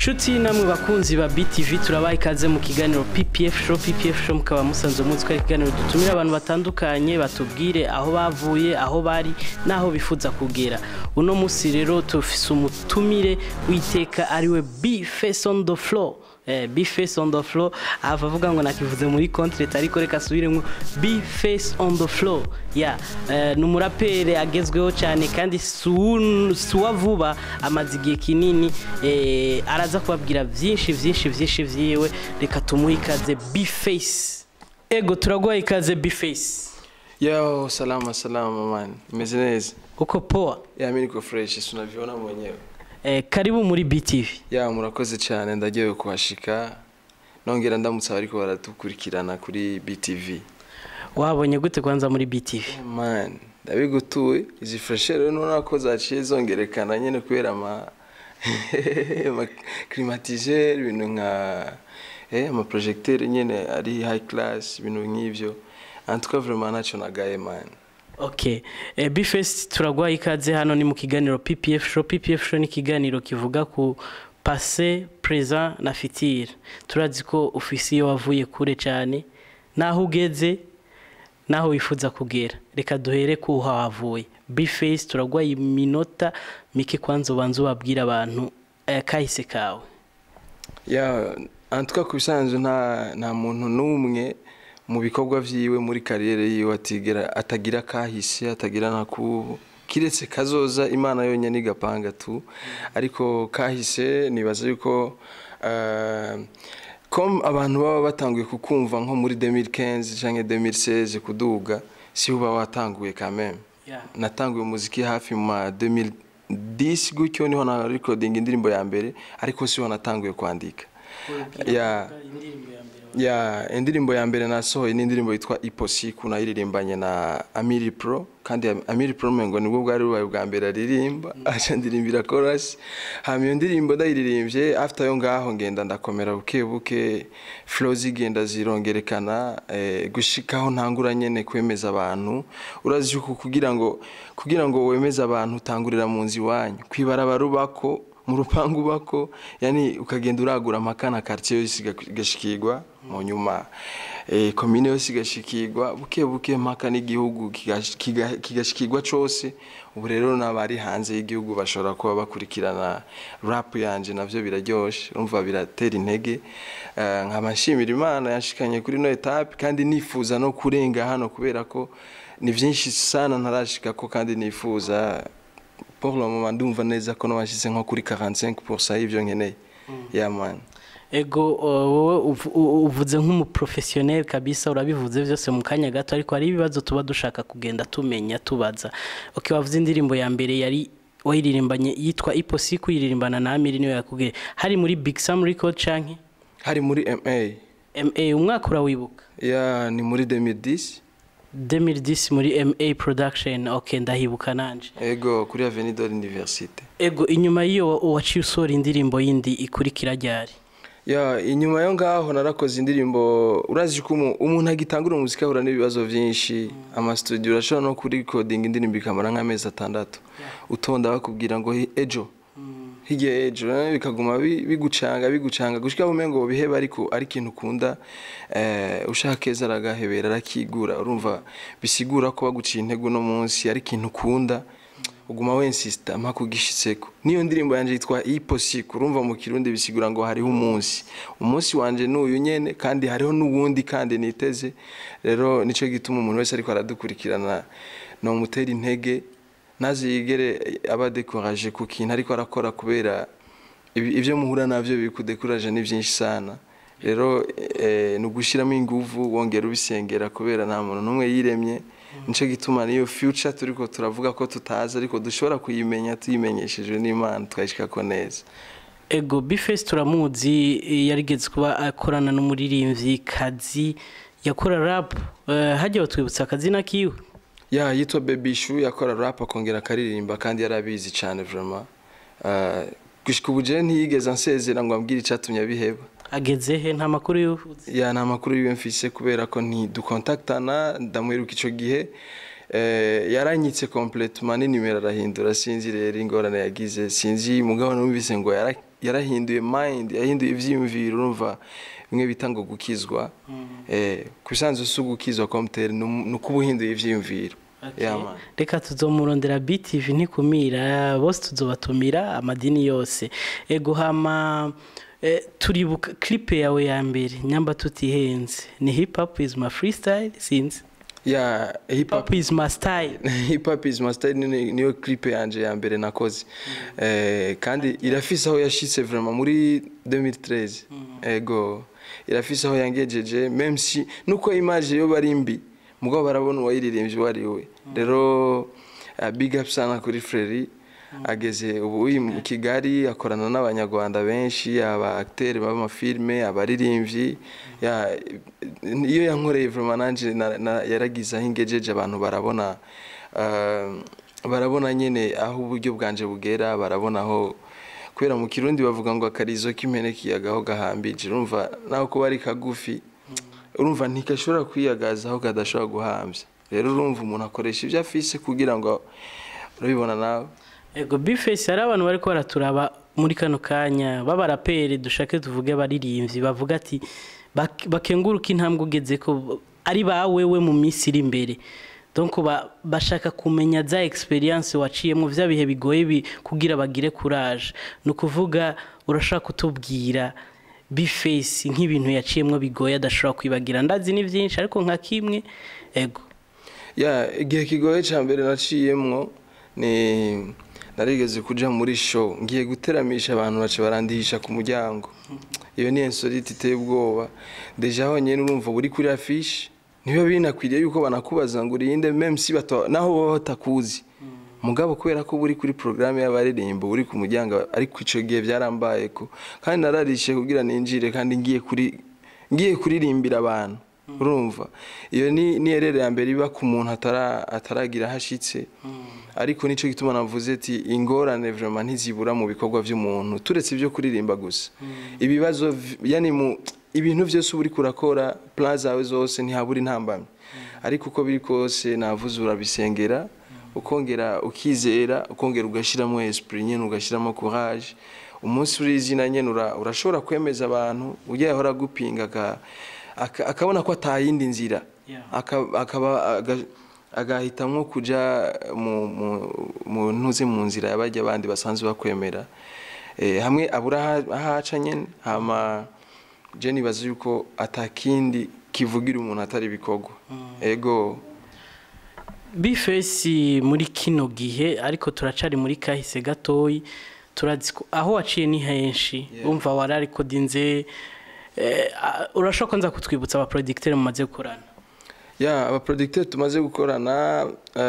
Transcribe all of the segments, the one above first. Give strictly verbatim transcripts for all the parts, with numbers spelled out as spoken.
Shuti namwe bakunzi ba B T V turabaye ikaze mu kiganiro P P F Show. P P F Show mukaba musanzwe muzi ko ari ikiganiro dutumira abantu batandukanye batubwire aho bavuye, aho bari naho bifuza kugera. Uno musi rero tufise umutumire witeka ariwe B-Face on the floor. Eh, B-Face on the floor avuga ngo nakivuze muri contract ariko reka subiremo B-Face on the floor. Yeah, uh, numurapere agezweho cyane kandi suwa vuba amazigiye kinini eh, araza kubabwira vyinshi vyinshi vyinshi vyiwe. Reka tumuhe ikaze B-Face. Ego turagwaye ikaze B-Face. Yo, salama salama man. Meze neza. Uko poa? Ya mimi niko fresh, tunaviona mwenyewe. Eh, karibu muri B T V. Ya murakoze cyane ndagiye kuhashika. Nongera ndamutsaba ariko baratukurikirana kuri B T V. Wabonye gute kwanza muri B T V? Yeah, man, ndabigutuye izi fresh rero nona ko zaciye zongerekana nyene kubera ama climatiseur ibintu nka eh ama projecteur nyene ari high class ibintu nk'ivyo. En tout cas vraiment nacho nagaye man. Okay, eh, B-Face turagwaye ikaze hano ni mu kiganiro P P F Show. P P F Show ni kiganiro kivuga ku passé, présent na futur. Turazi ko ofisi yo wavuye kure cyane naho ugeze naho wifuza kugera. Reka duhere ku hawavuye. B-Face turagwaye iminota mike kwanza banzo babwira abantu eh, kahise kawe. Ya en tout cas kubisanzwe nta nta muntu numwe mu bikorwa vyiwe muri kariyere yiwe atigera atagira kahise atagira naku kiretse kazoza Imana yonyene igapanga tu ariko kahise nibaza yuko uh, comme abantu baba batanguye kukumva nko muri deux mille quinze canke deux mille seize kuduga si uba watanguye quand même. Yeah. Natanguye umuziki hafi mu deux mille dix gutyo niho na recording indirimbo ya mbere ariko si ho natanguye kwandika. Yeah. Ya indirimbo ya mbere nasohoye ni indirimbo yitwa Iposiku nayiririmbanye na Amiri Pro kandi Amiri Pro mengo nibwo bwari bubaye bwa mbere aririmba acha ndirimbira chorus hamwe indirimbo ndayiririmbye after yo ngaho ngenda ndakomera buke buke flows igenda zirongerekana eh, gushikaho ntangura nyene kwemeza abantu urazi uko kugira ngo kugira ngo wemeza abantu utangurira mu nzi wanyu kwibaraba rubako mu rupangu bako yani ukagenda uragura makana quartier yose igashikirwa mu nyuma eh commune yose igashikirwa buke buke maka n'igihugu kigashikirwa cyose ubu rero nabari hanze y'igihugu bashobora kuba bakurikirana rap yanje navyo biraryoshe urumva biratera intege nkamashimira Imana yashikanye kuri no etape kandi nifuza no kurenga hano kubera ko ni vyinshi sana ntarashika ko kandi nifuza pour le moment ndumva neza ko nabashyize nko kuri quarante-cinq pour cent y'ivyo nkeneye. Yeah man. Ego wowe uvuze nk'umu professionnel kabisa urabivuze byose mu kanya gato ariko ari ibibazo tuba dushaka kugenda tumenya tubaza. Okay, wavuze indirimbo ya mbere yari wayiririmbanye yitwa Iposiku yiririmbana na Amiri niyo yakugere. Hari muri Big Sam Record canke? Hari muri M A. M A umwaka urawibuka? Yeah, ni muri deux mille dix. deux mille dix muri M A Production. Okay, ndahibuka nanje. Ego kuri Avenue de l'Université. Ego inyuma yiyo waciye usora indirimbo yindi ikurikira ryari? Ya inyuma yo ngaho narakoze indirimbo urazi ko umuntu agitangura umuziki ahura n'ibibazo byinshi ama studio urashobora no kuri recording indirimbo ikamara nk'amezi atandatu utonda bakubwira ngo ejo hige ejo bikaguma bigucanga bigucanga gushika bumengo biheba ariko ari kintu ukunda eh ushakeza aragahebera arakigura urumva bisigura ko baguciye intego no munsi ari kintu ukunda uguma wensista amakugishitseko niyo ndirimbo yanje yitwa Iposiku urumva mu kirundi bisigura ngo hariho umunsi umunsi wanje n'uyu nyene kandi hariho n'ubundi kandi niteze rero nico gituma umuntu wese ariko aradukurikirana no mutera intege nazigere abadecourage ku kintu ariko arakora kubera ivyo muhura navyo bikudecourage ni byinshi sana rero eh, nugushiramo inguvu wongera ubisengera kubera nta muntu numwe yiremye nico gituma niyo future turiko turavuga ko tutaza ariko dushobora kuyimenya tuyimenyeshejwe n'Imana twashika ko neza. Ego B-Face turamuzi yarigeze kuba akorana n'umuririmbyi kazi yakora rap uh, hajye batwibutsa akazi nakiwe. Ya yitwa Baby Shoe yakora rap akongera karirimba kandi yarabizi cyane vraiment. Uh, gushika ubuje ntiyigeze ansezera ngo ambwire icatumye biheba. Ageze he nta makuru yuvuze? Ya nta makuru yiwe mfise kubera ko nti du contactana ndamwiruka ico gihe eh yaranyitse complètement ni numero arahindura sinzi rero ingorane yagize sinzi mugabo numvise ngo yarahinduye mind yahinduye ivyiyumviro urumva bimwe bita ngo gukizwa eh kubisanzwe si ugukizwa komtere nuko uhinduye ivyiyumviro. Reka tuzomurondera B T V ntikumira bose tuzobatumira amadini yose ego hama turibuka clip yawe ya mbere nyamba tutihenze ni hip hop is my freestyle since yeah hip hop is my style hip hop is my style niyo clip yanje ya mbere nakoze eh kandi irafise aho yashitse vraiment muri deux mille treize ego irafise aho yangejeje même si nuko image yo bari mbi mugabo barabona uwayiririmbye wari we rero uh, big up sana kuri Freri ageze ubu mu Kigali akorana n'abanyarwanda benshi aba acteurs baba ma filme abaririmbyi ya iyo yankoreye vraiment nanje yaragize ahingejeje abantu barabona uh, barabona nyene aho uburyo bwanje bugera barabona aho kwera mu Kirundi bavuga ngo akarizo k'imene kiyagaho gahambije urumva naho ko bari kagufi urumva ntikashobora kwiyagaza aho kadashobora guhambya rero urumva umuntu akoresha ibyo afise kugira ngo urabibona nawe ego Bface ari abantu bari ko baraturaba muri kano kanya babarapere dushake tuvuge baririmbyi bavuga ati bakenguruka intambwe ugeze ko ari bawewe mu minsi iri imbere donc bashaka kumenya za experience waciyemo vya bihe bigoye kugira bagire courage no kuvuga urashaka kutubwira Bface nk'ibintu yaciyemo bigoye adashobora kwibagira ndazi ni byinshi ariko nka kimwe ego ya igihe kigoye cyambere naciyemo ni narigeze kuja muri show ngiye guteramisha abantu bace barandihisha ku muryango iyo ni insolite iteye ubwoba deja aho nyene urumva buri kuri affiche niba binakwiriye yuko banakubaza ngo urinde même si bato naho batakuzi mugabo kubera ko buri kuri programme y'abaririmbo buri ku muryango ariko ico gihe byarambaye ko kandi nararishe kugira ninjire kandi ngiye kuri ngiye kuririmbira abantu urumva iyo ni ni erere ya mbere iba ku muntu atara ataragira hashitse ariko nico gituma navuze ati ingorane vraiment ntizibura mu bikorwa by'umuntu turetse ibyo kuririmba gusa ibibazo yani mu ibintu byose uri kurakora plan zawe zose ntihabura intambamye ariko uko biri kose navuze urabisengera ukongera ukizera ukongera ugashiramo esprit nyene ugashiramo courage umunsi urizina nyene urashobora kwemeza abantu ugiye ahora gupinga akabona ko atayindi nzira akaba agahitamwo kuja mu ntuze mu nzira yabajya abandi basanzwe bakwemera hamwe abura ahaca nyene hama Jenny bazi yuko atakindi kivugira umuntu atari bikogwa ego Bface muri kino gihe ariko turacari muri kahise gatoyi turazi aho waciye ni henshi umva warari ko dinze urashaka nza kutwibutsa aba producteur mumaze gukorana ya aba producteur tumaze gukorana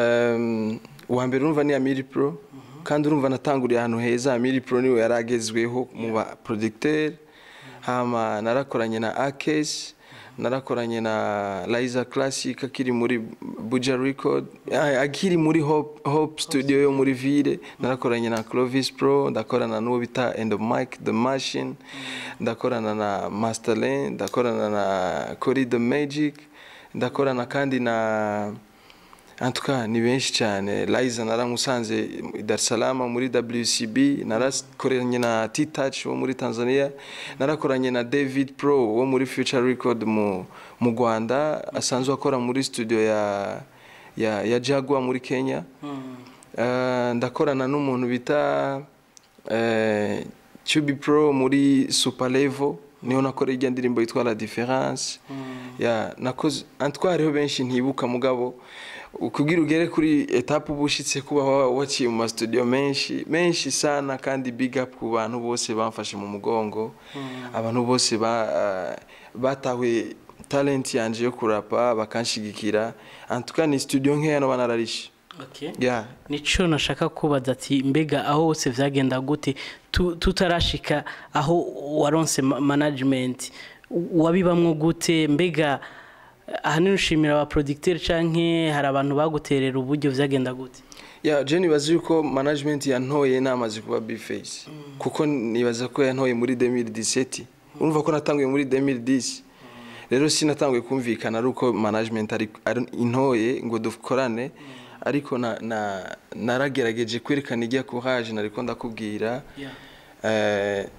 uwa mbere urumva ni Amiri Pro kandi urumva natanguriye ahantu heza Amiri Pro niwe yaragezweho mu ba producteur hama narakoranye na Akes narakoranye na Liza Classic akiri muri Buja Record akiri muri Hope, Hope Studio yo muri Ville narakoranye na Clovis Pro ndakorana n'uwo bita End of Mic The Machine ndakorana na Masterland ndakorana na Cory The Magic ndakorana kandi na en tout cas ni benshi cyane Liza naramusanze Dar es Salaam muri W C B narakoranye na T-Touch wo muri Tanzania narakoranye na David Pro wo muri Future Record mu mu Rwanda asanzwe akora muri studio ya ya ya Jaguar muri Kenya uh, ndakorana n'umuntu bita eh uh, Chubi Pro muri Super Level niho nakora ijya ndirimbo yitwa La Différence ya nakoze antwariho benshi ntibuka mugabo ukugira ugere kuri etape ubushitse kuba waciye mu studio menshi menshi sana kandi big up ku bantu bose bamfashe mu mugongo abantu bose ba batawe talent yanje yo kurapa bakanshigikira antuka ni studio nke no banararishe okay yeah nico nashaka kubaza ati mbega aho hose vyagenda gute tutarashika aho waronse management wabibamwo gute mbega ahanini ushimira aba producteur canke hari abantu baguterera uburyo vyagenda gute ya Jenny bazi yuko management yantoye namaze kuba Bface mm. kuko nibaza ko yantoye muri deux mille dix-sept urumva ko natanguye muri deux mille dix rero mm. sinatanguye kumvikana aruko management ari intoye ngo dukorane mm. ariko na, na naragerageje kwerekana ijya courage nariko ndakubwira yeah. eh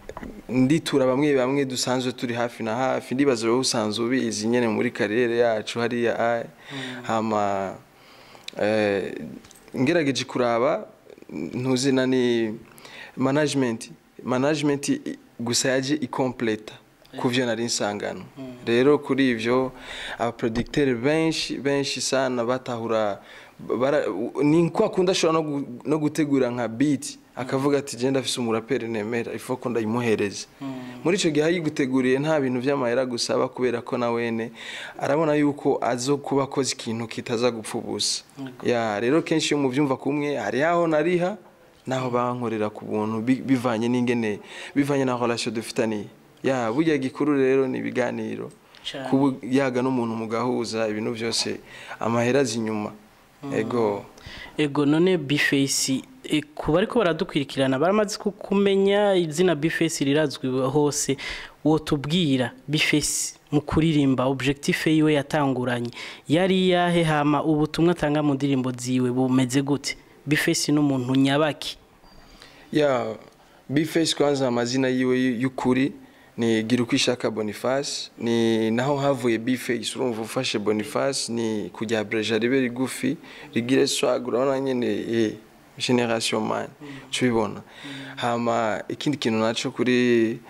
nditura bamwe bamwe dusanzwe turi hafi na hafi ndibaza wowe usanzwe ubizi nyene muri kariyere yacu hariya hama eh, ngerageje kuraba ntuzina ni management management gusa yaje icompleta kuvyo nari nsangano rero kuri ivyo aba producteur benshi benshi sana batahura ni kwa kunda shobora no, no gutegura nka beat akavuga ati je ndafise umuraperi nemera ifo ko ndayimuhereza muri ico gihe yiguteguriye nta bintu vy'amahera gusaba kubera ko nawene arabona yuko azo kuba koze ikintu kitaza gupfubusa ya rero kenshi yo mu vyumva kumwe hari aho nariha naho bankorera ku buntu bivanye n'ingene bivanye na relation dufitaniye ya burya gikuru rero ni biganiro kubu yaga n'umuntu mugahuza ibintu byose amahera zinyuma ego ego none Bface e, kuba ariko baradukwirikirana baramaze kumenya izina Bface rirazwi hose wo tubwira Bface mu kuririmba objectif yiwe yatanguranye yari yahe hama ubutumwa tanga mu ndirimbo ziwe bumeze gute Bface n'umuntu nyabaki ya Bface kwanza amazina yiwe y'ukuri ni Girukwishaka Boniface ni naho havuye Bface urumva ufashe Boniface ni kujya breja ribe rigufi rigire swag urabona nyene eh generation man cubibona hama ikindi kintu naco kuri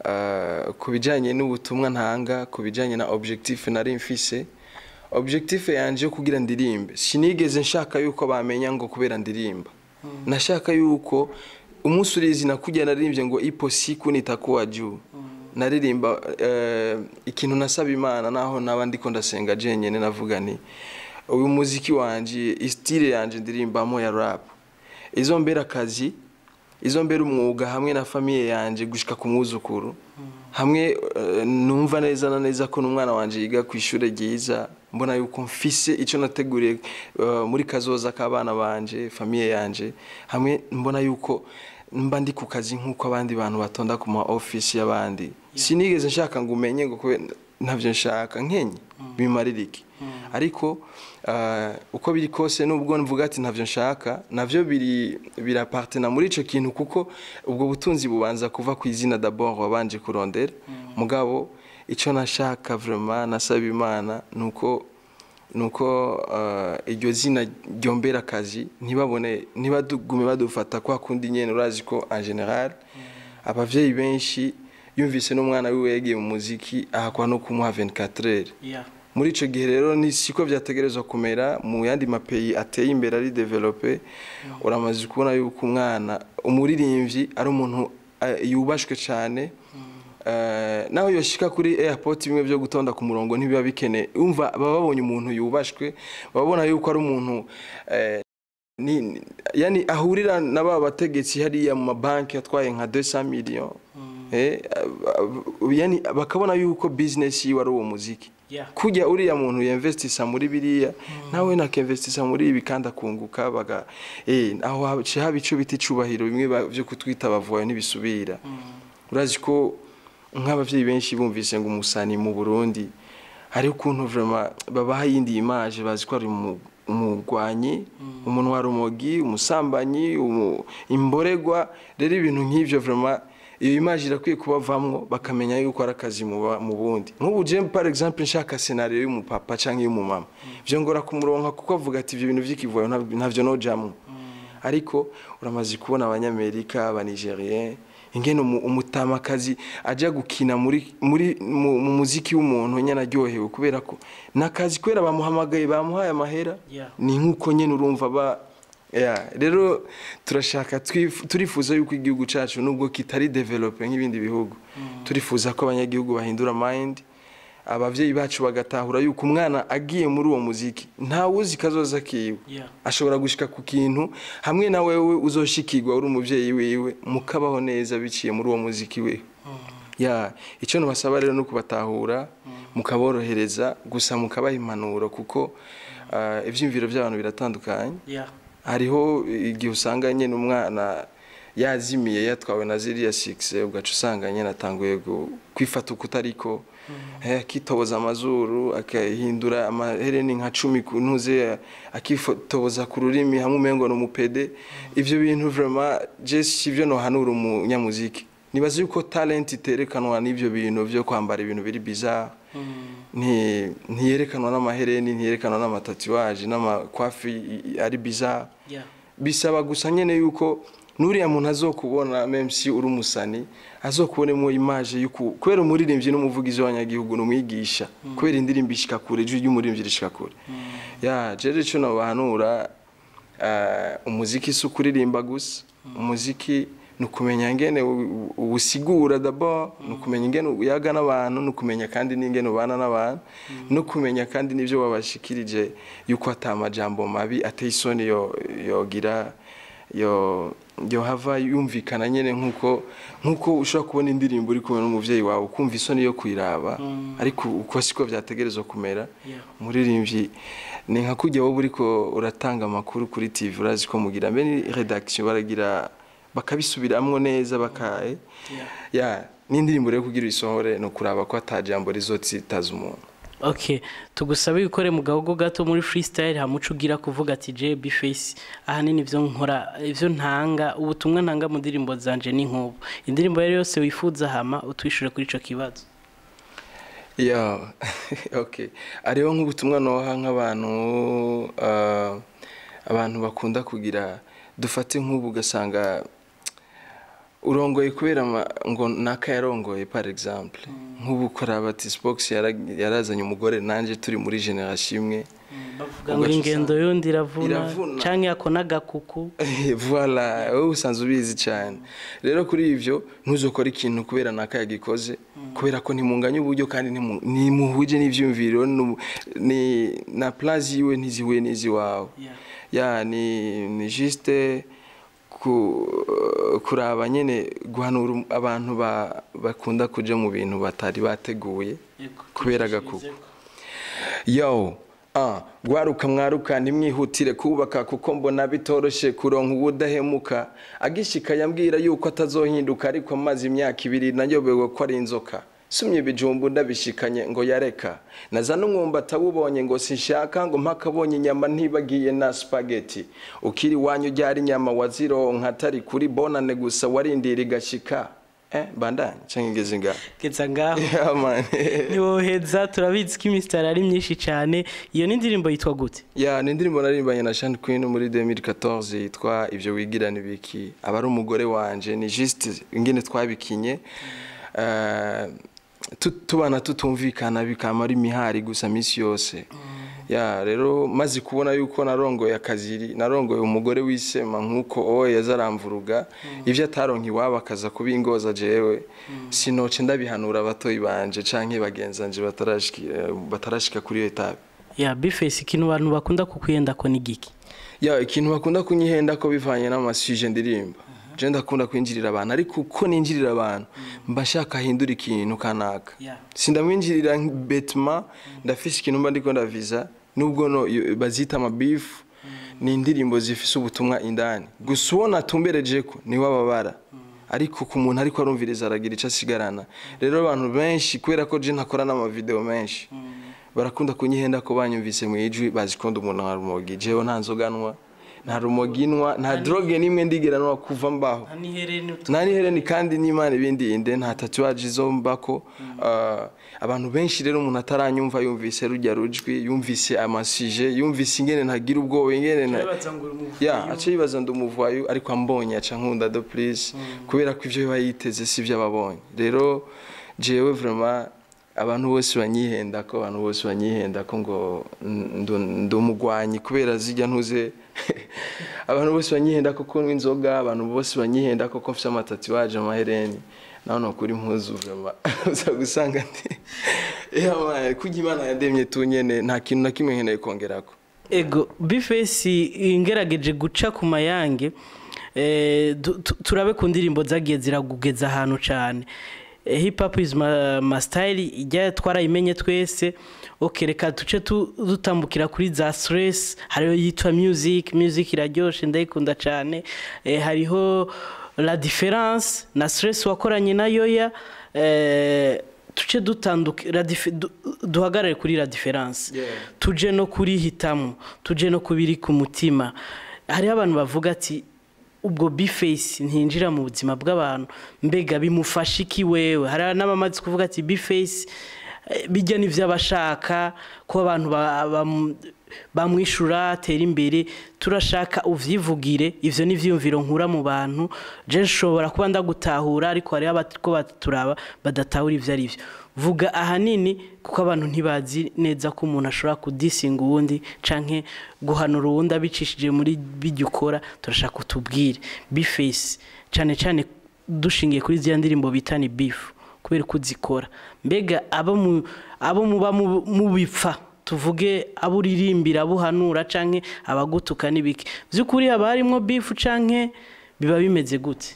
uh, kubijanye n'ubutumwa ntanga kubijanye na objectif nari mfise objectif yanje kugira ndirimbe sinigeze nshaka yuko bamenya ngo kubera ndirimba nashaka yuko umunsi urizi nakujya naririmbye ngo ipo siku nitakuwa juu naririmba uh, ikintu nasaba Imana naho nabandi ko ndasenga je nyene navuga ni uyu muziki wanje istile yanje ndirimbamo ya rap izo mbera kazi izo mbera umwuga hamwe na famille yanje gushika ku muzukuru hamwe uh, numva neza na neza ko n'umwana wanje yiga ku ishure ryiza mbona yuko mfise ico nateguriye uh, muri kazoza k'abana banje famille yanje hamwe mbona yuko mba ndi ku kazi nk'uko abandi bantu batonda ku ma office y'abandi yeah. Sinigeze nshaka ngo umenye ngo ntavyo nshaka nkenye bimaririki mm. Ariko uh, uko biri kose nubwo mvuga ati ntavyo nshaka navyo biri birapartena muri ico kintu kuko ubwo butunzi bubanza kuva ku izina d'abord wabanje kurondera mm. Mugabo ico nashaka vraiment nasaba Imana nuko nuko uh, iryo zina ryombera kazi ntibabone nibadugume badufata kwa kundi nyene urazi ko en general mm. Abavyeyi benshi yumvise n'umwana wiwe yagiye mu muziki ahakwa no kumuha vingt-quatre heures yeah. Muri ico gihe rero ni siko vyategerezwa kumera mu yandi mapeyi ateye imbere ari developer mm. Uramaze kubona yuko umwana umuririmbyi ari umuntu uh, yubashwe cyane mm. Uh, naho yoshika kuri airport bimwe byo gutonda ku murongo ntibiba bikene umva bababonye umuntu yubashwe babona yuko ari umuntu uh, ni yani ahurira naba bategetsi hariya mu mabanki atwaye nka deux cents millions mm. eh uh, yani bakabona yuko business yi wari uwo muziki yeah. Kujya uriya muntu yinvestisa muri biriya mm. Nawe nakinvestisa muri ibi kandi akunguka baga eh aho habice habico biti cubahiro bimwe byo kutwita bavuye nibisubira mm. Urazi ko nk'abavyeyi benshi bumvise ngo umusani mu Burundi hari ukuntu vraiment babaha yindi image bazi ko ari umugwanyi mm. Umuntu wa rumogi umusambanyi umu, imboregwa rero ibintu nk'ivyo vraiment iyo image irakwiye kubavamwo bakamenya yuko ari akazi mu bundi nk'ubu je par exemple nshaka scenario y'umupapa canke y'umumama byo ngora kumuronka kuko avuga ati ivyo bintu vy'ikivoyo ntavyo no jamwe mm. Ariko uramaze kubona abanyamerika aba Nigerien ingene umutamakazi aja gukina muri muri mu muziki w'umuntu nyana ryohewe kubera ko nakazi kwera bamuhamagaye bamuhaye amahera yeah. Ni nkuko nyene urumva ba yeah. Rero turashaka turifuza yuko igihugu cacu nubwo kitari develop nk'ibindi bihugu mm. Turifuza ko abanyagihugu bahindura mind abavyeyi bacu bagatahura yuko umwana agiye muri uwo muziki nta wuzi kazoza kiwe yeah. Ashobora gushika ku kintu hamwe na wewe uzoshikirwa uri umuvyeyi wiwe mukabaho neza biciye muri uwo muziki we mm. Ya ico no basaba rero no kubatahura mm. Mukaborohereza gusa mukabaha impanuro kuko uh, ivyimviro by'abantu biratandukanye yeah. Hariho igihe usanga nyene umwana yazimiye yatwawe na ziriya six ugaca usanga nyene atanguye kwifata ukutariko mm. Eh akitoboza amazuru akahindura amahereni nka cumi kuntuze akitoboza ku rurimi hamwe umengo no mupede mm. Ivyo bintu vraiment je sivyo no hanura umunyamuziki nibaza yuko talent iterekanwa n'ivyo bintu byo kwambara ibintu biri bizarre ni ntiyerekanwa n'amahereni ntiyerekanwa n'amatatuage n'amakwafi ari bizarre bisaba gusa nyene yuko nuriya muntu azokubona même si uri umusani azokubonemo image yuko kwera umuririmbyi n'umuvugizi w'abanyagihugu n'umwigisha kwera indirimbo ishika kure ijwi ry'umuririmbyi rishika kure ya jeje cyo nabahanura umuziki si ukuririmba gusa umuziki nukumenya ngene ubusigura d'abord nukumenya ngene uyaga n'abantu nukumenya kandi n'ingene ubana n'abantu nukumenya kandi nivyo babashikirije yuko atamajambo mabi ateye isoni yo yogira yo yo hava yumvikana nyene nkuko nkuko ushobora kubona indirimbo uri kumwe n'umuvyeyi wawe ukumva isoni yo kwiraba ariko uko siko vyategerezwa kumera umuririmbyi ni nka kujya wowe uriko uratanga amakuru kuri T V urazi ko mugira mbene redaction baragira bakabisubiramwo neza bakaye ya n'indirimbo rero kugira isohore no kuraba ko atajambo rizotsitaza umuntu. Okay, tugusabe gukore mu gahogo gato muri freestyle hamucu ugira kuvuga ati J B Face ahanini ivyo nkora ivyo ntanga ubutumwa ntanga mu ndirimbo zanje ni nkubu indirimbo yari yose wifuza hama utwishure kuri ico kibazo. Yeah, okay. Ariho nk'ubutumwa noha nk'abantu uh, abantu bakunda kugira dufate nk'ubu gasanga urongoye kubera ngo naka yarongoye par exemple nk'ubu koraba ati Spox yarazanye umugore nanje turi muri generation imwe bavuga ngo ingendo yondi iravuna canke yakona gakuku voilà wowe usanzwe ubizi cyane rero kuri ivyo ntuzokora ikintu kubera naka yagikoze kubera ko ntimunganya uburyo kandi ntimuhuje n'ivyumviro ni na place yiwe ntizihuye n'izi wawe ya ni ni juste kuraba nyene guhanura abantu bakunda kuja mu bintu batari bateguye kubera gakuko yo ah gwaruka mwaruka nimwihutire kubaka kuko mbona bitoroshe kuronka ubudahemuka agishika yambwira yuko atazohinduka ariko amazi imyaka ibiri nanyobewe ko ari inzoka sumye bijumbu ndabishikanye ngo yareka naza n'umwumba tawubonye ngo sinshaka ngo mpakabonye inyama ntibagiye na spaghetti ukiri wanyu ryari inyama wazironka atari kuri bonane gusa warindira igashika eh bandanye cyangeze nga ketsa ngaho yeah man yoheza turabizi ko imisitari ari myinshi cyane iyo ni indirimbo yitwa gute ya ni indirimbo naririmbanye na Sean Queen muri deux mille quatorze yitwa ivyo wigira nibiki abari umugore wanje ni juste ingene twabikinye uh, tubana tutumvikana bikamara imihari gusa misi yose ya rero mazi kubona yuko narongoye akaziri narongoye umugore wisema nkuko oye yazaramvuruga ivyo ataronki waba akaza kubingoza jewe sinoce ndabihanura abatoyi banje canke bagenzanje batarashika batarashika kuri yo etape ya Bface ikintu abantu bakunda kukwenda ko nigiki ya ikintu bakunda kunyihenda ko bivanye n'amasuje ndirimba je ndakunda kwinjirira abantu ariko uko ninjirira abantu mbashaka hindura ikintu kanaka sindamwinjirira betma ndafise ikintu mba ndiko ndaviza nubwo no bazita ama beef ni indirimbo zifise ubutumwa indani gusubona tumbereje ko ni wababara ariko ku muntu ariko arumviriza aragira ica sigarana rero abantu benshi kwera ko je ntakora n'ama video menshi barakunda kunyihenda ko banyumvise mu ijwi bazikunda umuntu nkarumogi jewe nta nzoganwa nta rumoginwa nta droge nimwe ndigera no kuva mbaho nani hereni kandi n'Imana ibindi inde nta tatuage zo mbako abantu benshi rero umuntu ataranyumva yumvise rujya rujwi yumvise amasije yumvise ingene ntagira ubwo ingene ya ace yibaza ndumuvayo ariko ambonye aca nkunda do please kubera ko ivyo bayiteze sivyo ababonye rero jewe vraiment abantu bose banyihenda ko abantu bose banyihenda ko ngo ndumugwanyi kubera zijya ntuze abantu bose banyihenda ko ko inzoga abantu bose banyihenda ko ko mfite amatatuage amahereni naho no kuri impuzu vraiment uza gusanga ndi ya kugira Imana yademye tunyene nta kintu na kimwe nkeneye kongerako ego Bface ingerageje guca ku mayange eh turabe ku ndirimbo zagiye ziragugeza ahantu cyane hip hop is my, my style ijya twarayimenye twese okay reka tuce dutambukira kuri za stress hariho yitwa music music iraryoshe ndayikunda cyane eh, hariho la différence na stress wakoranye nayo ya eh, tuce dutandukira du, duhagarare kuri la différence yeah. Tuje no kuri hitamo tuje no kubiri ku mutima hari abantu bavuga ati ubwo B-Face ntinjira mu buzima bw'abantu mbega bimufasha iki wewe hari n'abamaze kuvuga ati B-Face bijya n'ivyo abashaka ko abantu bamwishura atera imbere turashaka uvyivugire ivyo n'ivyumviro nkura mu bantu je nshobora kuba ndagutahura ariko hari abatiko baturaba badatahura ivyo ari byo vuga ahanini kuko abantu ntibazi neza ko umuntu ashobora kudisinga uwundi canke guhanura uwundi abicishije muri bijyukora turashaka utubwire B-Face cyane cyane dushingiye kuri zya ndirimbo bitani beef kubera kuzikora mbega abo mu abo muba mubipfa tuvuge aburirimbira abuhanura canke abagutuka nibiki vyukuri haba harimo beef canke biba bimeze gute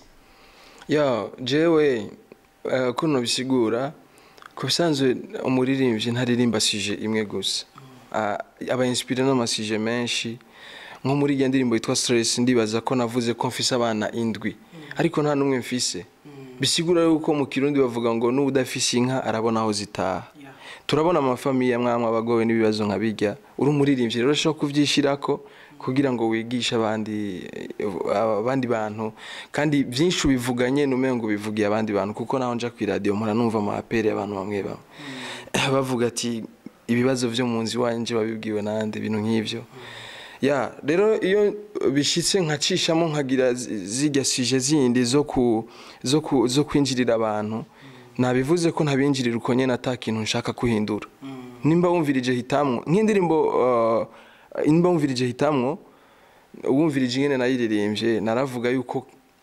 ya jewe uh, kuno bisigura kubisanzwe umuririmbyi ntaririmba sije imwe gusa uh, aba inspire no masije menshi nko muri ya ndirimbo yitwa Stress ndibaza ko navuze ko mfise abana indwi ariko nta numwe mfise bisigura yuko mu Kirundi bavuga ngo n'udafise inka arabona aho zitaha turabona amafamiye mwamwe abagowe n'ibibazo nkabijya uri umuririmbyi rero shaka kuvyishirako kugira ngo wigishe abandi abandi bantu kandi byinshi ubivuganye numengo bivugiye abandi bantu kuko naho nja ku radio mpora numva amapere abantu bamwe bamwe bavuga ati ibibazo byo mu nzi wanje babibwiwe nande bintu nk'ivyo ya rero iyo bishitse nkacishamo nkagira zijya sije zindi zo ku zo ku zo kwinjirira abantu nabivuze ko ntabinjirira uko nyene atakintu nshaka kuhindura nimba wumvirije hitamwo nk'indirimbo uh, nimba wumvirije hitamwo wumvirije nyene nayiririmbye naravuga yuko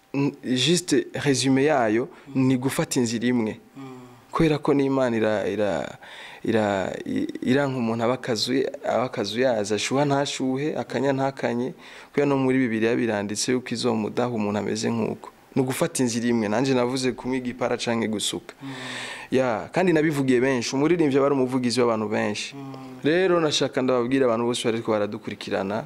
juste résumé yayo ni gufata inzira imwe kwera ko n'Imana ira ira ira iranka umuntu abakazuye abakazuye aza shuha ntashuhe akanya ntakanye kuya no muri Bibiliya biranditse yuko izomudaha umuntu ameze nkuko no gufata inzira imwe nanje navuze kumwiga ipara canke gusuka ya kandi nabivugiye benshi umuririmbye bari umuvugizi w'abantu benshi rero nashaka ndababwira abantu bose bariko baradukurikirana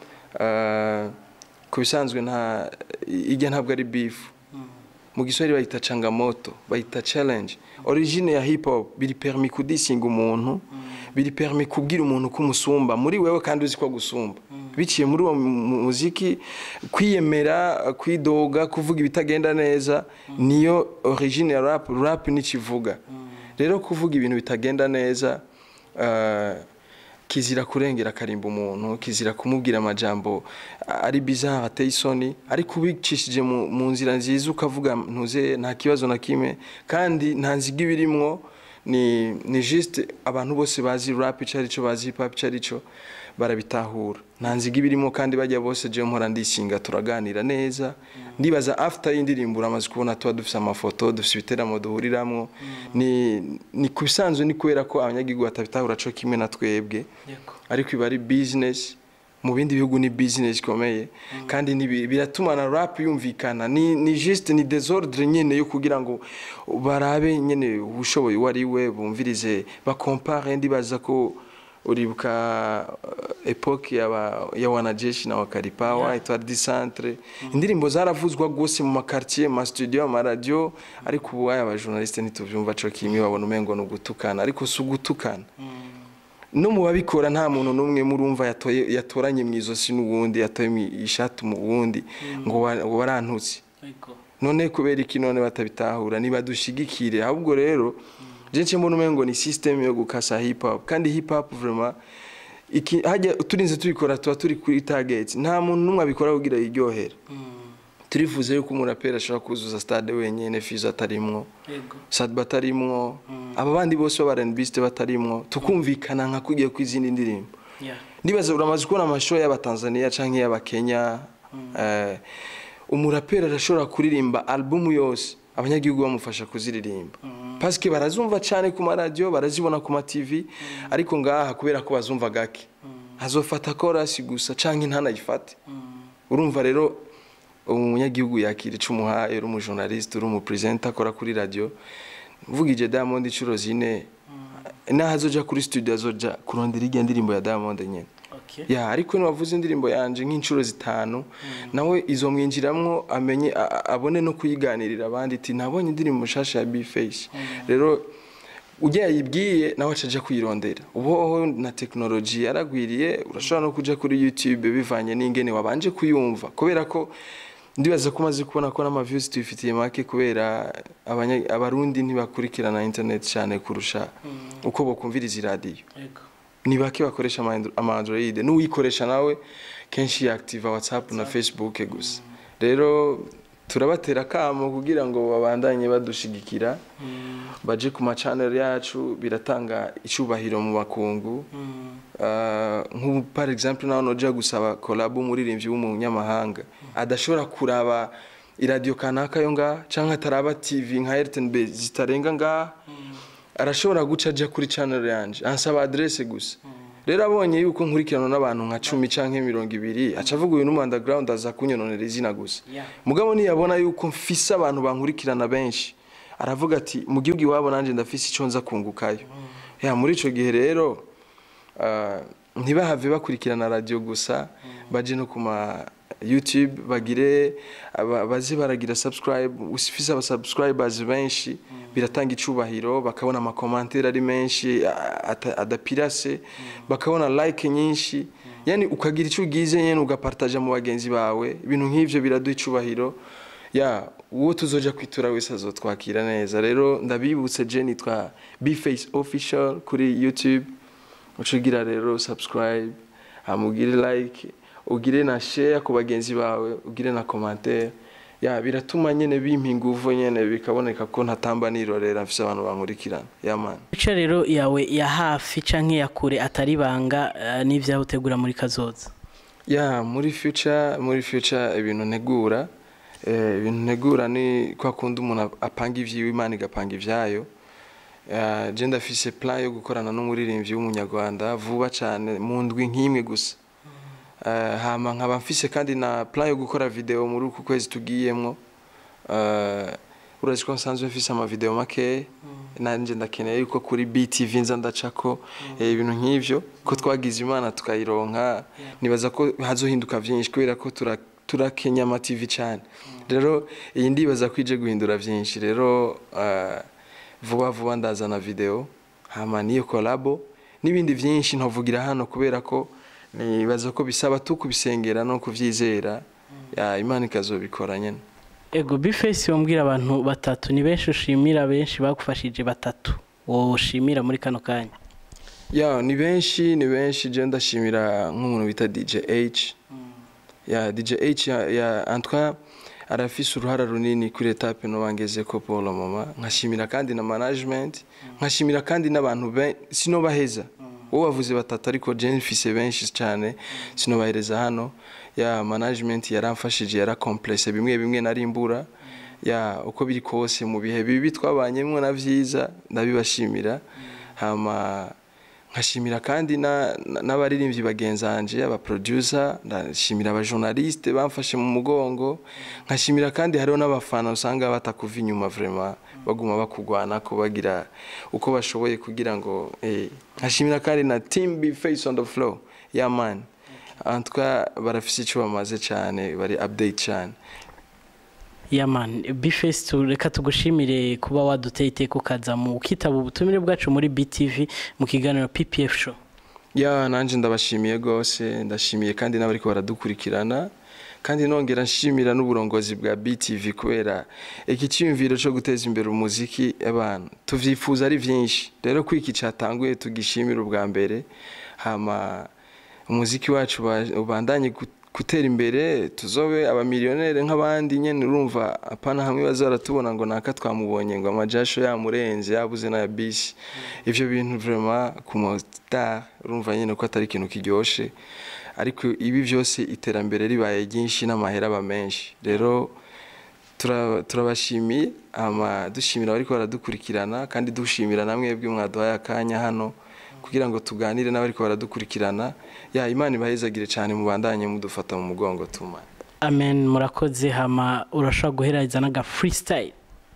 uh, kubisanzwe nta ijya ntabwo ari beef mu Giswahili bayita changamoto bayita challenge origine ya hip hop biri permis kudisinga umuntu biri permis kubwira umuntu kumusumba muri wewe kandi uzi ko gusumba biciye muri uwo muziki kwiyemera kwidoga kuvuga ibitagenda neza niyo origine ya rap rap nikivuga rero kuvuga ibintu bitagenda neza uh, kizira kurengera karimba umuntu kizira kumubwira amajambo ari bizarre ateye isoni ariko ubicishije mu nzira nziza ukavuga ntuze nta kibazo na kimwe kandi nta nziga ibirimwo ni ni juste abantu bose bazi rap cyari cyo bazi hip hop cyari cyo barabitahura nta nziga ibirimo kandi bajya bose je mpora ndisinga turaganira neza ndibaza after y'indirimbo uramaze kubona tuba dufise amafoto dufise ibiteramo duhuriramwo ni ni kubisanzwe ni kubera ko abanyagihugu batabitahura cyo kimwe na twebwe ariko iba ari business mu bindi bihugu ni business komeye kandi biratuma na rap yumvikana ni ni juste ni désordre nyene yo kugira ngo barabe nyene ubushoboye wari we bumvirize ba compare ndibaza ko uribuka epoque ya ya wanajeshi na wakaripawa Etoile du Centre indirimbo zaravuzwa gose mu makartier ma studio ma radio ariko ubu aya ba journaliste nituvyumva cyo kimwe babona umengo no gutukana ariko sugutukana no mu babikora nta muntu numwe murumva yatoye yatoranye mwizosi n'ubundi yatoye ishatu mu bundi ngo ngo barantutse none kubera iki none batabitahura niba dushigikire ahubwo rero je mbona umengo ni system yo gukasa hip hop kandi hip hop vraiment iki hajya turinze tubikora tuba turi kuri target nta muntu numwe abikora kugira iryohera turifuze yuko umurapera ashobora kuzuza stade wenyene Fizo atarimwo Sad batarimwo aba bandi bose ba R and B batarimwo tukumvikana nka kugiye kwizindi ndirimbo ndibaza uramaze kubona amashow y'abatanzania canke y'abakenya eh umurapera arashobora kuririmba album yose abanyagihugu bamufasha kuziririmba parce que barazumva cyane ku radio barazibona ku ma T V ariko ngaha kubera ko bazumva gake azofata chorus gusa canke ntanayifate urumva rero umunyagihugu yakira icumuhaye uri mu journaliste uri mu presenter akora kuri radio mvugije Diamond icuro zine nahazoja kuri studio azoja kurondera irya ndirimbo ya Diamond nyene ya ariko niwavuze indirimbo yanje nk'incuro zitanu nawe izo mwinjiramwo amenye abone no kuyiganirira abandi ati nabonye indirimbo shasha ya B-Face rero ujya yibwiye nawe acaje kuyirondera ubo na technology yaragwiriye urashobora no kuja kuri YouTube bivanye n'ingene wabanje kuyumva kubera ko ndibaza ko maze kubona ko n'ama views tuyifitiye make kubera abarundi ntibakurikirana internet cyane kurusha uko bokumviriza radio. Ni bake bakoresha ama Android, n'uyikoresha nawe kenshi active WhatsApp na Facebook gusa. Rero turabatera kamo kugira ngo babandanye badushigikira, baje ku ma channel yacu, biratanga icubahiro mu bakungu. Nk'ubu par exemple naho noja gusaba collab umuririmbyi w'umunyamahanga adashobora kuraba iradio kanaka yo nga canke ataraba T V nka R T N B zitarenga nga, arashobora guca aja kuri channel yanje ansaba adresse gusa. Rero abonye yuko nkurikirana n'abantu nka cumi canke mirongo ibiri aca avuga uyu n'umuunderground aza kunyononera izina gusa. Mugabo niyabona yuko mfise abantu bankurikirana benshi, aravuga ati mu gihugu iwabo nanje ndafise ico nza kungukayo. Ya muri ico gihe rero ntibahave bakurikirana radio gusa, baje no kuma YouTube bagire bazi baragira subscribe, usifise aba subscribers benshi biratanga icubahiro, bakabona ama commentaire ari menshi adapirase, bakabona like nyinshi, yani ukagira ico ugize nyene ugapartage mu bagenzi bawe, ibintu nk'ivyo biraduha icubahiro. Ya uwo tuzoja kwitura wese azotwakira neza. Rero ndabibutse je nitwa Bface Official kuri YouTube, ucugira rero subscribe, amugire like, ugire na share ku bagenzi bawe, ugire na commentaire. Ya biratuma nyene bimpinguvo nyene bikaboneka ko ntatamba nirorera mfise abantu bankurikirana. Ya man. Ico rero yawe ya hafi canke ya kure atari banga uh, n'ivyaho utegura muri kazoza. Ya muri future muri future ibintu ntegura eh ibintu ntegura ni kwa kundi umuntu apanga ivyiwe Imana igapanga ivyayo. Ya je ndafise plan yo gukorana n'umuririmbyi w'umunyarwanda vuba cyane mu ndwi nk'imwe gusa. Uh, hama nkaba mfise kandi na plan yo gukora video muri uku kwezi tugiyemwo. Uh, urazi ko nsanzwe mfise ama video make, mm. nanje ndakeneye yuko kuri B T V nza ndacako mm. ibintu e, nk'ivyo ko twagize Imana tukayironka. Yeah. Nibaza ko hazohinduka vyinshi kubera ko tura turakenya ama T V cyane. Mm. Rero iyi ndibaza kwije guhindura vyinshi. Rero uh, vuba vuba ndazana video hama niyo collabo n'ibindi vyinshi ntovugira hano kubera ko nibaza ko bisaba tukubisengera no kuvyizera. Ya Imana ikazobikora nyene. Ego Bface yombwira abantu batatu ni benshi ushimira, benshi bagufashije batatu woshimira muri kano kanya. Ya ni benshi ni benshi je ndashimira nk'umuntu bita D J H. Mm. Ya D J H ya, ya Antoine arafise uruhara runini kuri etape no bangeze ko Paul mama. Nkashimira kandi na management, mm. nkashimira kandi n'abantu sino baheza. Uwo bavuze batatu ariko je mfise benshi cyane sino bahereza hano. Ya management yaramfashije yara complexe bimwe bimwe narimbura. Ya uko biri kose mu bihe bibi twabanyemwe na vyiza ndabibashimira. Hama nkashimira kandi na n'abaririmbyi bagenzanje, aba producer, ndashimira aba journaliste bamfashe mu mugongo. Nkashimira kandi hariho n'abafana usanga batakuva inyuma vraiment baguma bakugwana ko bagira uko bashoboye kugira ngo eh nkashimira kandi na team Bface on the floor. Ya man. Antuka barafise ico bamaze cyane, bari update cyane. Ya man, Bface tureka tugushimire kuba waduteye iteko kaza mu kitabo ubutumire bwacu muri B T V mu kiganiro P P F show. Ya nanje ndabashimiye gose, ndashimiye kandi n'abariko baradukurikirana. Kandi nongera nshimira n'uburongozi bwa B T V kubera iki cyumviro cyo guteza imbere umuziki abantu tuvyifuza ari vyinshi. Rero kwiki cyatanguye tugishimira ubwa mbere, hama umuziki wacu ubandanye gutera imbere, tuzobe aba millionaire nk'abandi nyene. Urumva apana hamwe bazaratubona ngo naka twamubonye ngo amajasho yamurenze yabuze na bisi. Mm. Ivyo bintu vraiment ku star urumva nyene ko atari ikintu kiryoshe, ariko ibi byose iterambere ribaye ryinshi n'amahera aba menshi. Rero turabashimiye ama dushimira bari ko baradukurikirana kandi dushimira namwe bwe mwaduhaye akanya hano kugira ngo tuganire n'abari ko baradukurikirana. Ya Imana ibahezagire cyane mubandanye mudufata mu mugongo tuma. Amen. Murakoze. Hama urashaka guhereza naga freestyle.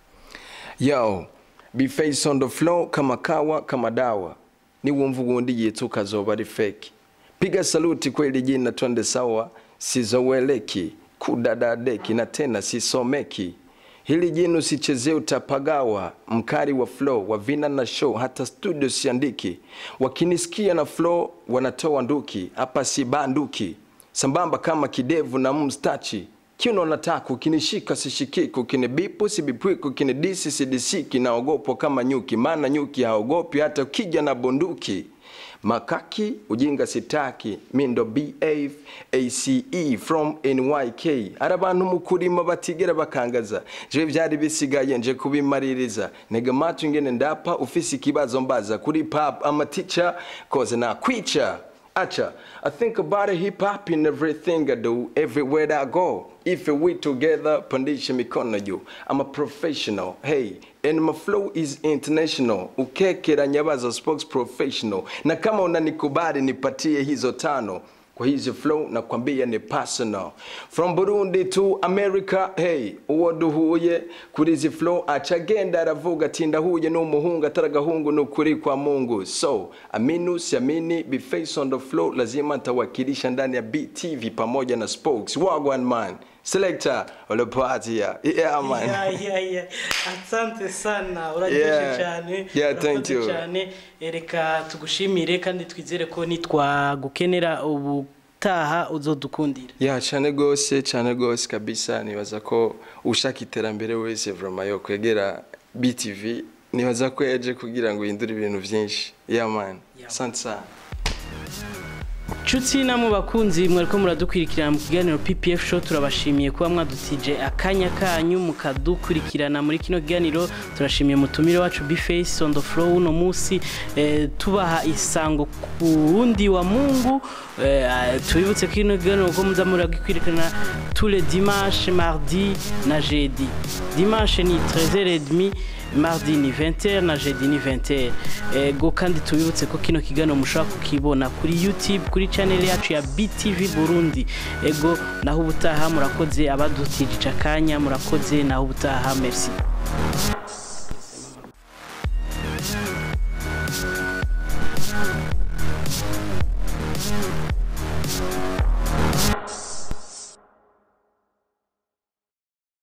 Yo Bface on the floor kama kawa kama dawa, ni wumva ugundi yetu kazoba ari fake. Piga saluti kweli jina twende sawa, sizoweleki kudadadeki na tena sisomeki. Hili jino sichezee utapagawa, mkari wa flow, wavina na show, hata studio siandiki. Wakinisikia na flow, wanatoa nduki, hapa si banduki. Sambamba kama kidevu na mstachi, kiuno nataka ukinishika sishikiki, ukinibipu sibipwiki, ukinidisi sidisiki, naogopo kama nyuki, maana nyuki haogopi hata ukija na bunduki. Makaki ujinga sitaki, mindo B A A C E from N Y K. Arabantu mukurima batigera bakangaza, je vyari bisigaye nje kubimaririza. Nega matu ngene ndapa ufisi kibazo mbaza kuri pop ama teacher cause na kwicha. Acha, I think about a hip hop in everything I do, everywhere that I go. If we together, pandisha mikono you. I'm a professional, hey, and my flow is international. Ukekera nyabaza spokes professional. Na kama unanikubali nipatie hizo tano. Kwa hizo flow na kwambia ni personal. From Burundi to America, hey, uwodu huye. Kuri hizi flow, achagenda ravuga tinda huye n'umuhunga taragahungu n'ukuri kwa Mungu. So, aminu siamini, be face on the flow, lazima ntawakilisha ndani ya B T V pamoja na spokes. Wagwan man. Selector ole party ya. Yeah man. Yeah yeah yeah. Asante sana. Urajeje cyane. Yeah, thank you. Cyane. Ereka tugushimire kandi twizere ko nitwa gukenera ubu taha uzodukundira. Yeah, cyane gose, cyane gose kabisa. Nibaza ko ushaka iterambere wese vraiment yo kwegera B T V. Nibaza ko yaje kugira ngo hindure ibintu byinshi. Yeah man. Asante sana. Chuti na mu bakunzi mwariko muradukurikirana mu kiganiro P P F show, turabashimiye kuba mwadutije akanya kanyu mukadukurikirana muri kino kiganiro. Turashimiye mutumire wacu B Face on the flow uno musi eh, tubaha isango kuundi wa Mungu. eh, tubibutse kino kiganiro ko muzamura gikwirikana tous les dimanches, mardi na jeudi. Dimanche ni treize heures trente, mardi ni vingt heures na jeudi ni vingt heures. Ego kandi tubibutse ko kino kiganiro mushaka kukibona kuri YouTube kuri channel yacu ya B T V Burundi. Ego naho ubutaha murakoze abadutije akanya, murakoze naho ubutaha, merci.